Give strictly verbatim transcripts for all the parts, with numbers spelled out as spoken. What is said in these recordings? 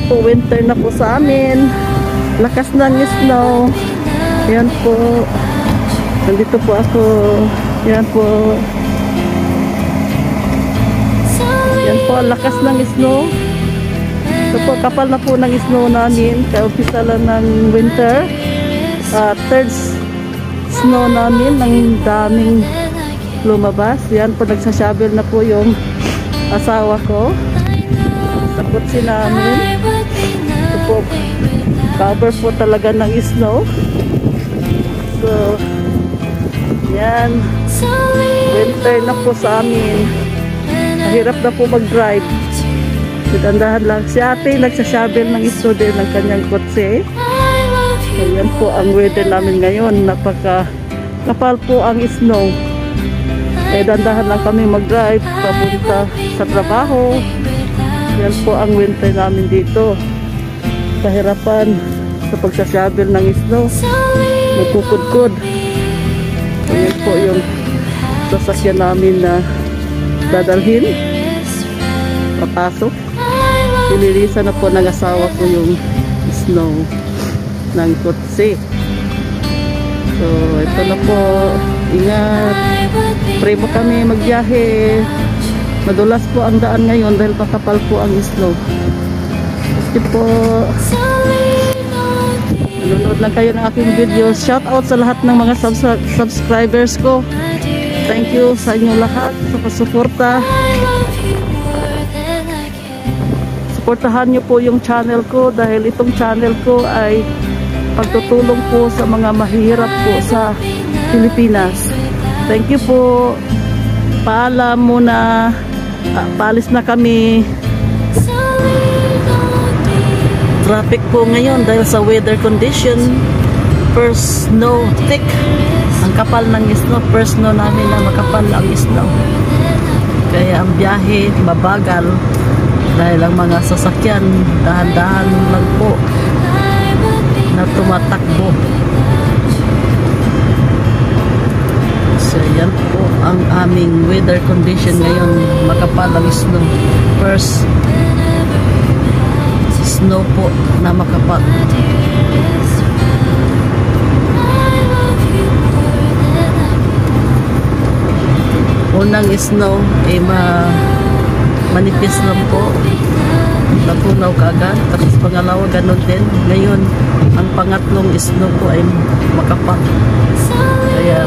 po, winter na po sa amin. Lakas ng snow. Yan po. Nandito po ako. Yan po. Yan po, lakas ng snow. Ito po, kapal na po ng snow namin. Kaumpisa lang ng winter. Uh, third snow namin. Ang daming lumabas. Yan po, nagsashovel na po yung asawa ko. Sa kutsi namin. Ito po, cover po talaga ng snow. So, yan. Winter na po sa amin. Mahirap na po mag-drive. Sitandahan lang. Si ate nagsashovel ng snow din ng kanyang kotse. So, yan po ang weather namin ngayon. Napaka kapal po ang snow. Eh, dandahan lang kami mag-drive papunta sa trabaho. Yan po ang winter namin dito. Kahirapan sa pagsashovel ng snow. Nagkukudkod. So, yan po yung sasakyan namin na dadalhin. Papasok. Pinilisan na po ng asawa ko yung snow ng kotse. So, ito na po. Ingat. Pray mo kami magbiyahe. Madulas po ang daan ngayon dahil makapal po ang snow. Kasi po, nanonood lang kayo ng aking video. Shout out sa lahat ng mga subs subscribers ko. Thank you sa inyong lahat sa pasuporta. Suportahan nyo po yung channel ko dahil itong channel ko ay pagtutulong po sa mga mahihirap po sa Pilipinas. Thank you po. Paalam muna. Ah, paalis na kami. Traffic po ngayon dahil sa weather condition. First snow thick. Ang kapal ng snow. First snow namin na makapal ang snow. Kaya ang biyahe mabagal dahil ang mga sasakyan dahan-dahan lang po na tumatakbo. So yan po ang aming weather condition ngayon. Makapal ang snow. First snow po na makapal. Unang snow ay ma manipis lang po. Natunaw kaagad. Tapos pangalawa ganun din. Ngayon ang pangatlong snow po ay makapal. Kaya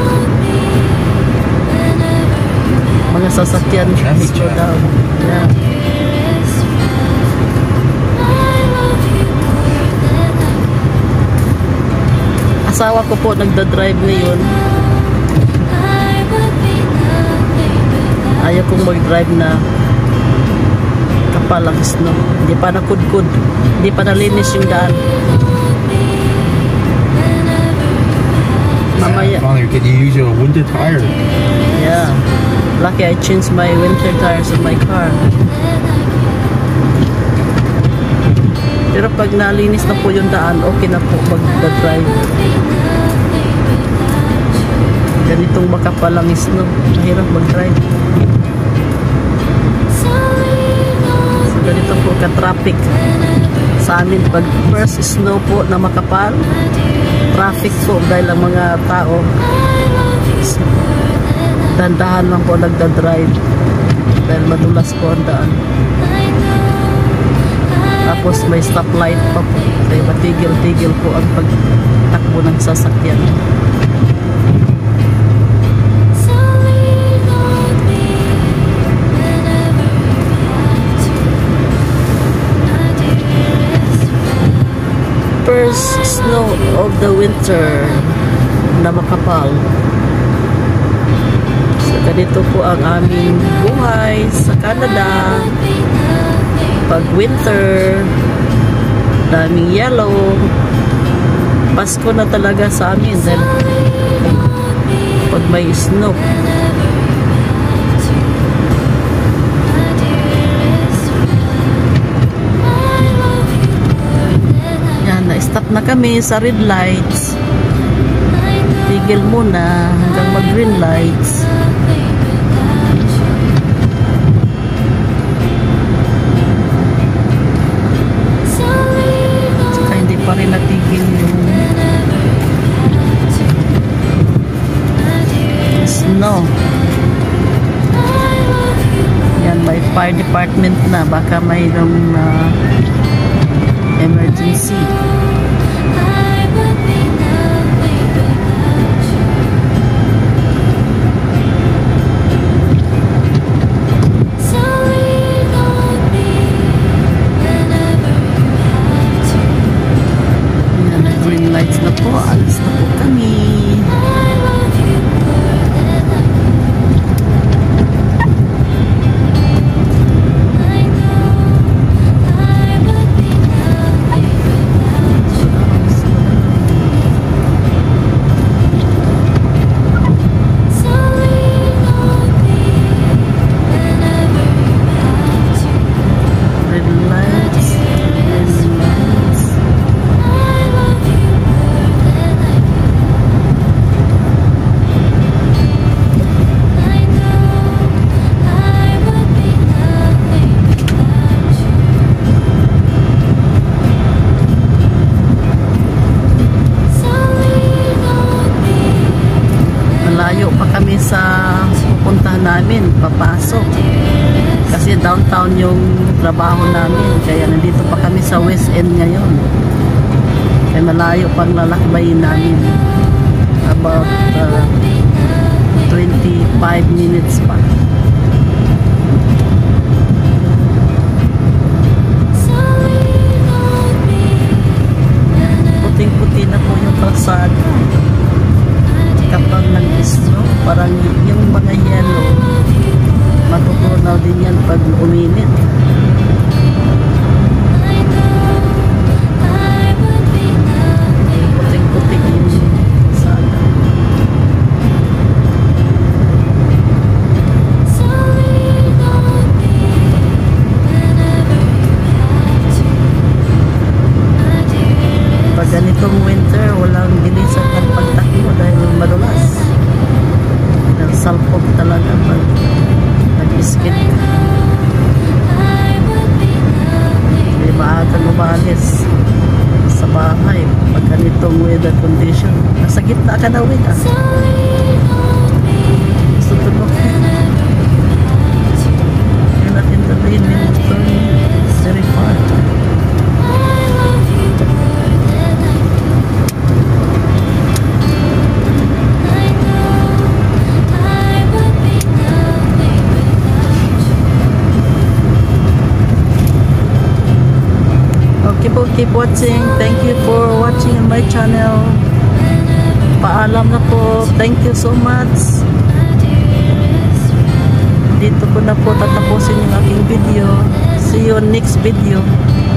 mga sasakyan slow down. Yeah. Asawa ko po nagda-drive ngayon. Ayaw kong mag-drive na kapal ang snow. Hindi pa nakudkud. Hindi pa nalinis yung daan. Mamaya. Can you use your winter tire? Yeah. Lucky I changed my winter tires on my car. Pero pag nalinis na po yung daan, okay na po mag-drive. Ganitong makapal ang snow. Mahirap mag-drive. So ganito po ka-traffic sa amin pag first snow po na makapal. Traffic po dahil ang mga tao dandahan lang po nagda-drive dahil madulas po ang daan. Tapos may stoplight pa po. Kaya matigil-tigil po ang pagtakbo ng sasakyan. First snow of the winter na makapal. So ganito po ang aming buhay sa Canada pag winter. Daming yellow. Pasko na talaga sa amin dahil pag may snow. Na-stop na kami sa red lights. Tigil muna hanggang mag green lights. snow. Yan, may fire department na. Baka mayroong uh, emergency. Lights na po, alis na po kami. Malayo pa kami sa pupuntahan namin, papasok. Kasi downtown yung trabaho namin. Kaya nandito pa kami sa West End ngayon. Kaya malayo pang lalakbayin namin. About uh, twenty-five minutes pa. Puting-puti na po yung kalsada. Kapag nag-snow, parang yung mga yellow, matutunaw din yan pag uminit. Puting-puting yung sana. Pag ganitong winter, walang bilisan ng pagtakbo dahil madulas. Dahil salpog talaga pag nag-skid ka. Hindi maagang umalis sa bahay pag ganitong weather condition. Nasa gitna ka na uwi ka. Sutunok ka. You're not in the lane, it's very far. Keep, keep watching. Thank you for watching on my channel. Paalam na po. Thank you so much. Dito ko na po tatapusin yung aking video. See you on next video.